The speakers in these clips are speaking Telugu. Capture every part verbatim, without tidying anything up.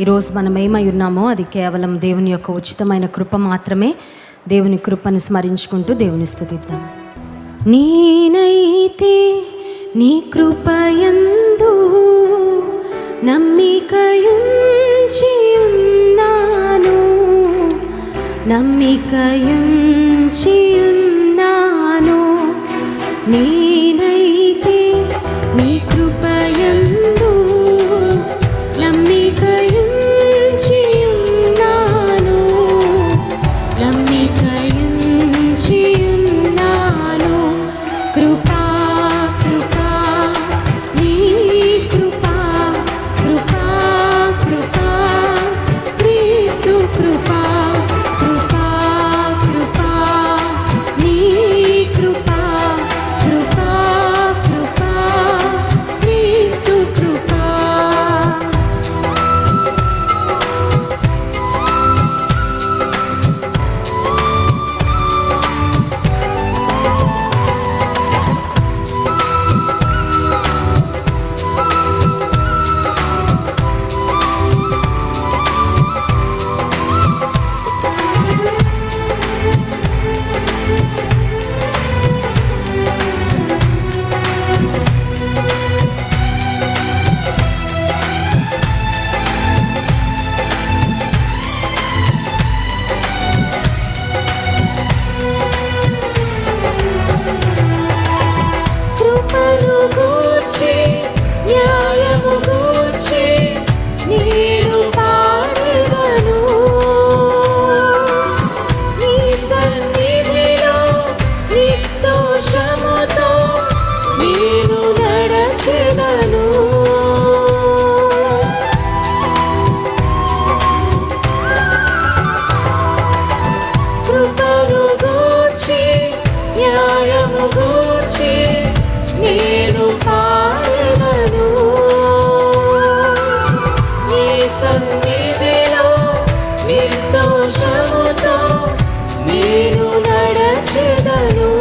ఈరోజు మనం ఏమై ఉన్నామో అది కేవలం దేవుని యొక్క ఉచితమైన కృప మాత్రమే. దేవుని కృపను స్మరించుకుంటూ దేవుని స్తుతిద్దాం. నేనైతే నీ కృపయందు నమ్మికయుంచి ఉన్నాను, నమ్మికయుంచి ఉన్నాను. నేనైతే నీ కృపయందు నమ్మికయుంచి ఉన్నాను, నమ్మికయుంచి ఉన్నాను. కృపా కృపా నీ కృపా, కృపా కృపా క్రీస్తు కృపా, కృపా కృపా నీ కృపా, కృపా కృపా క్రీస్తు కృపా. కృపను గూర్చి న్యాయము గూర్చి నేను పాడెదను, నీ సన్నిధిలో నిర్దోషముతో నేను నడచెదను. కృపను గూర్చి న్యాయము గూర్చి నేను పాడెదను, నీ సన్నిధిలో నిర్దోషముతో నేను నడచెదను.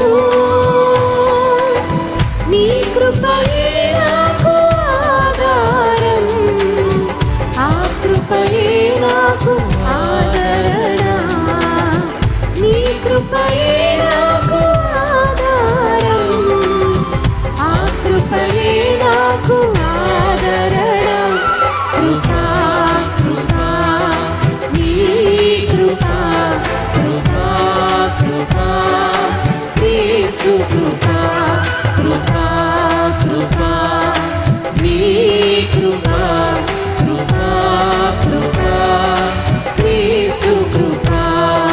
నీ కృపయే నాకు ఆధారం, ఆ కృపయే నాకు ఆదరణ. నీ కృపయే నాకు ఆధారం, ఆ కృపయే నాకు ఆదరణ. కృపా కృపా నీ కృపా, కృపా కృపా క్రీస్తు కృపా, కృపా కృపా నీ కృపా, కృపా కృపా క్రీస్తు కృపా.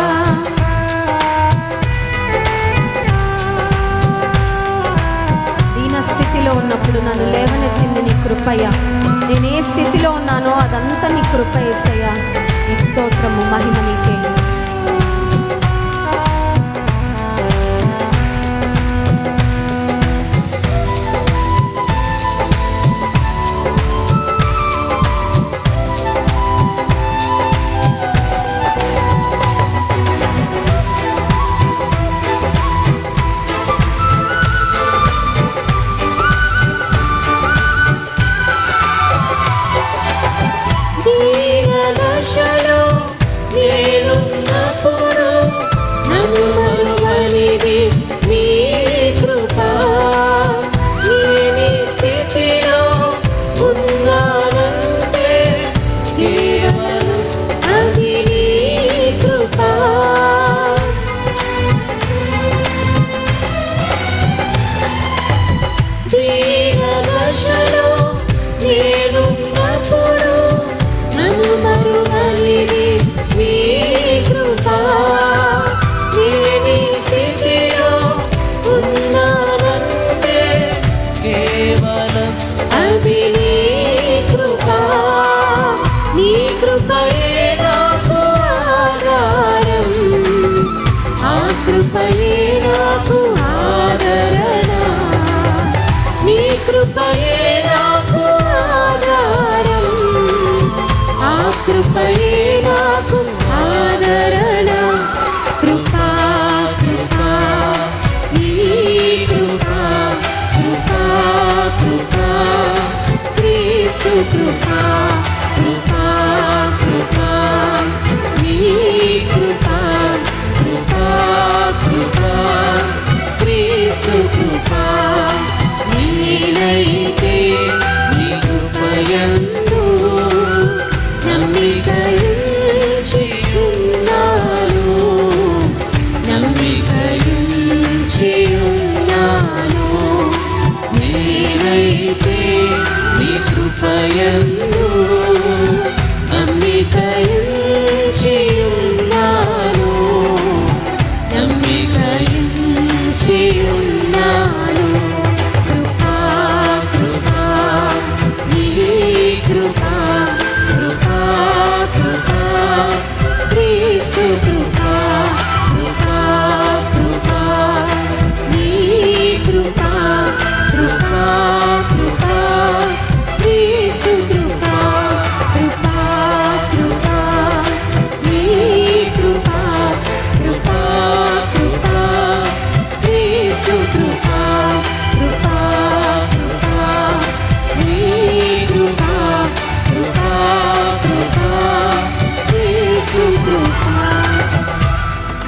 దీన స్థితిలో ఉన్నప్పుడు నన్ను లేవనెత్తింది నీ కృపయ్య. నేను ఏ స్థితిలో ఉన్నానో అదంతా నీ కృప యేసయ్యా. నీ స్తోత్రము మహిమ నీకే. దీనదశలో నేనున్నప్పుడు నన్ను మరువనిది నీ కృపా. నేనీ స్థితిలో ఉన్నానంటే కేవలం అది నీ కృపా. దీనదశలో నేనున్నప్పుడు నన్ను మరువనిది నీ కృపా. నేనీ స్థితిలో ఉన్నానంటే కేవలం అది నీ కృపా. నీ కృపయే నాకు ఆధారం, ఆ కృపయే నాకు ఆదరణ. నీ కృపయే నాకు ఆధారం, ఆ కృపయే నాకు ఆదరణ. కృపా కృపా నీ కృపా, కృపా కృపా క్రీస్తు కృపా, కృపా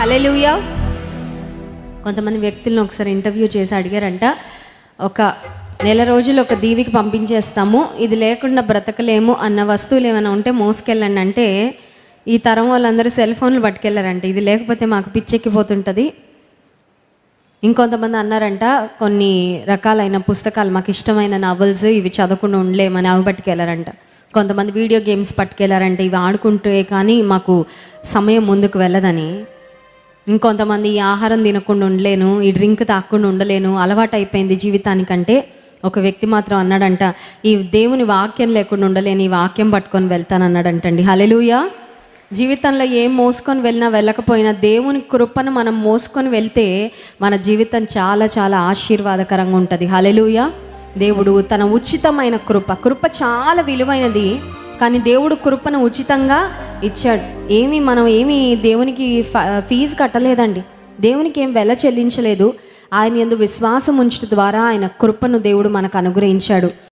హల్లెలూయా. కొంతమంది వ్యక్తులను ఒకసారి ఇంటర్వ్యూ చేసి అడిగారంట, ఒక నెల రోజులు ఒక దీవికి పంపించేస్తాము, ఇది లేకుండా బ్రతకలేము అన్న వస్తువులు ఏమైనా ఉంటే మోసుకెళ్ళండి అంటే ఈ తరం వాళ్ళందరూ సెల్ ఫోన్లు పట్టుకెళ్ళారంట, ఇది లేకపోతే మాకు పిచ్చెక్కిపోతుంటుంది. ఇంకొంతమంది అన్నారంట, కొన్ని రకాలైన పుస్తకాలు మాకు ఇష్టమైన నావెల్స్ ఇవి చదవకుండా ఉండలేమని అవి పట్టుకెళ్ళారంట. కొంతమంది వీడియో గేమ్స్ పట్టుకెళ్ళారంటే ఇవి ఆడుకుంటే కానీ మాకు సమయం ముందుకు వెళ్ళదని. ఇంకొంతమంది ఈ ఆహారం తినకుండా ఉండలేను, ఈ డ్రింక్ తాగకుండా ఉండలేను, అలవాటు అయిపోయింది జీవితానికంటే. ఒక వ్యక్తి మాత్రం అన్నాడంట, ఈ దేవుని వాక్యం లేకుండా ఉండలేను, ఈ వాక్యం పట్టుకొని వెళ్తాను అన్నాడంటండి. హల్లెలూయా. జీవితంలో ఏం మోసుకొని వెళ్ళినా వెళ్ళకపోయినా దేవుని కృపను మనం మోసుకొని వెళ్తే మన జీవితం చాలా చాలా ఆశీర్వాదకరంగా ఉంటుంది. హల్లెలూయా. దేవుడు తన ఉచితమైన కృప, కృప చాలా విలువైనది, కానీ దేవుడు కృపను ఉచితంగా ఇచ్చాడు. ఏమి మనం ఏమి దేవునికి ఫీజు కట్టలేదండి, దేవునికి ఏం వెల చెల్లించలేదు. ఆయన యందు విశ్వాసం ఉంచడం ద్వారా ఆయన కృపను దేవుడు మనకు అనుగ్రహించాడు.